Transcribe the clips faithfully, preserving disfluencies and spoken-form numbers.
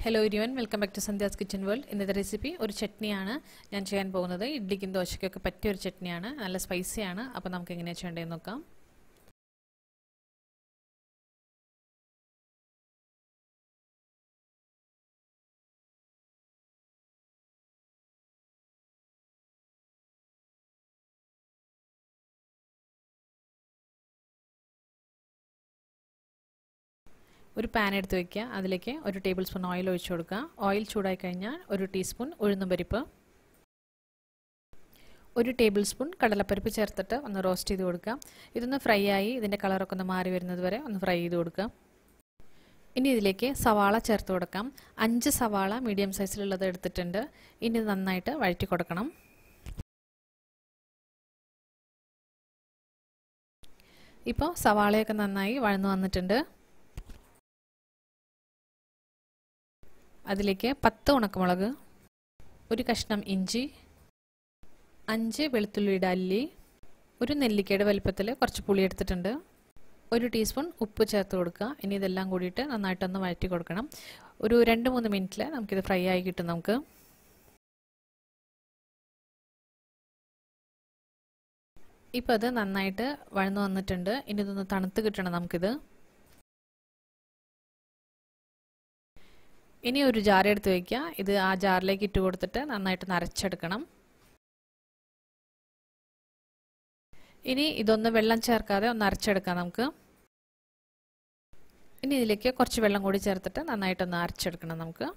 Hello everyone, welcome back to Sandhya's Kitchen World. ഇന്നത്തെ recipe ഒരു ചട്നിയാണ് ഞാൻ ചെയ്യാൻ പോകുന്നത്. ഇഡ്ലിക്കും ദോശയ്ക്കൊക്കെ പറ്റിയ ഒരു ചട്നിയാണ്. നല്ല സ്പൈസി ആണ്. അപ്പോൾ നമുക്ക് എങ്ങനെയാ ചെയ്യേണ്ടതെന്ന് നോക്കാം. ഒരു പാൻ എടുത്ത് വെക്കുക. അതിലേക്ക് ഒരു ടേബിൾ സ്പൂൺ ഓയിൽ ഒഴിച്ചു കൊടുക്കുക. ഓയിൽ ചൂടായി കഴിഞ്ഞാൽ ഒരു ടീസ്പൂൺ ഉഴുന്നുപരിപ്പ്, ഒരു ടേബിൾ സ്പൂൺ കടലപ്പരിപ്പ് ചേർത്തിട്ട് ഒന്ന് റോസ്റ്റ് ചെയ്ത് കൊടുക്കുക. ഇതൊന്ന് ഫ്രൈ ആയി ഇതിൻ്റെ കളറൊക്കെ ഒന്ന് മാറി വരുന്നത് വരെ ഒന്ന് ഫ്രൈ ചെയ്ത് കൊടുക്കുക. ഇനി ഇതിലേക്ക് സവാള ചേർത്ത് കൊടുക്കാം. അഞ്ച് സവാള മീഡിയം സൈസിലുള്ളത് എടുത്തിട്ടുണ്ട്. ഇനി നന്നായിട്ട് വഴറ്റി കൊടുക്കണം. ഇപ്പോൾ സവാളയൊക്കെ നന്നായി വഴന്നു വന്നിട്ടുണ്ട്. അതിലേക്ക് പത്ത് ഉണക്കമുളക്, ഒരു കഷ്ണം ഇഞ്ചി, അഞ്ച് വെളുത്തുള്ളിയുടെ അല്ലി, ഒരു നെല്ലിക്കയുടെ വലിപ്പത്തിൽ കുറച്ച് പുളി എടുത്തിട്ടുണ്ട്, ഒരു ടീസ്പൂൺ ഉപ്പ് ചേർത്ത് കൊടുക്കുക. ഇനി ഇതെല്ലാം കൂടിയിട്ട് നന്നായിട്ടൊന്ന് വഴറ്റി കൊടുക്കണം. ഒരു രണ്ട് മൂന്ന് മിനിറ്റിൽ നമുക്കിത് ഫ്രൈ ആയി കിട്ടും. നമുക്ക് ഇപ്പോൾ അത് നന്നായിട്ട് വഴന്നു വന്നിട്ടുണ്ട്. ഇനി ഇതൊന്ന് തണുത്ത് കിട്ടണം നമുക്കിത്. ഇനി ഒരു ജാർ എടുത്ത് വയ്ക്കുക. ഇത് ആ ജാറിലേക്ക് ഇട്ട് കൊടുത്തിട്ട് നന്നായിട്ട് അരച്ചെടുക്കണം. ഇനി ഇതൊന്ന് വെള്ളം ചേർക്കാതെ ഒന്ന് അരച്ചെടുക്കാം നമുക്ക്. ഇനി ഇതിലേക്ക് കുറച്ച് വെള്ളം കൂടി ചേർത്തിട്ട് നന്നായിട്ടൊന്ന് അരച്ചെടുക്കണം നമുക്ക്.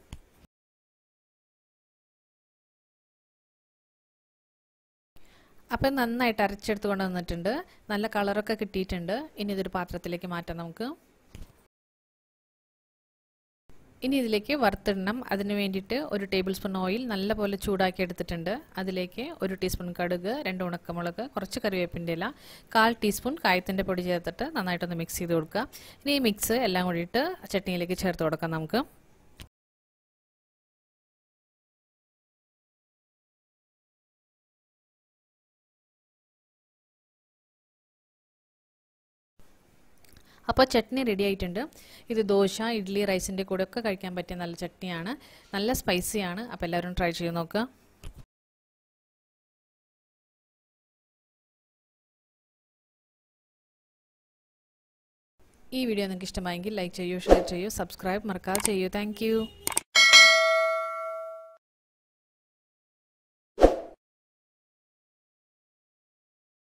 അപ്പം നന്നായിട്ട് അരച്ചെടുത്ത് കൊണ്ട് വന്നിട്ടുണ്ട്. നല്ല കളറൊക്കെ കിട്ടിയിട്ടുണ്ട്. ഇനി ഇതൊരു പാത്രത്തിലേക്ക് മാറ്റാം നമുക്ക്. ഇനി ഇതിലേക്ക് വറുത്തിടണം. അതിന് വേണ്ടിയിട്ട് ഒരു ടേബിൾ സ്പൂൺ ഓയിൽ നല്ലപോലെ ചൂടാക്കി എടുത്തിട്ടുണ്ട്. അതിലേക്ക് ഒരു ടീസ്പൂൺ കടുക്, രണ്ട് ഉണക്കമുളക്, കുറച്ച് കറിവേപ്പിൻ്റെ ഇല, കാൽ ടീസ്പൂൺ കായത്തിൻ്റെ പൊടി ചേർത്തിട്ട് നന്നായിട്ടൊന്ന് മിക്സ് ചെയ്ത് കൊടുക്കുക. ഇനി ഈ മിക്സ് എല്ലാം കൂടിയിട്ട് ചട്നിയിലേക്ക് ചേർത്ത് കൊടുക്കാം നമുക്ക്. അപ്പോൾ ചട്നി റെഡി ആയിട്ടുണ്ട്. ഇത് ദോശ, ഇഡ്ഡലി, റൈസിൻ്റെ കൂടെ ഒക്കെ കഴിക്കാൻ പറ്റിയ നല്ല ചട്നിയാണ്. നല്ല സ്പൈസിയാണ്. അപ്പോൾ എല്ലാവരും ട്രൈ ചെയ്ത് നോക്കുക. ഈ വീഡിയോ നിങ്ങൾക്ക് ഇഷ്ടമായെങ്കിൽ ലൈക്ക് ചെയ്യൂ, ഷെയർ ചെയ്യൂ, സബ്സ്ക്രൈബ് മറക്കാതെ ചെയ്യൂ. താങ്ക്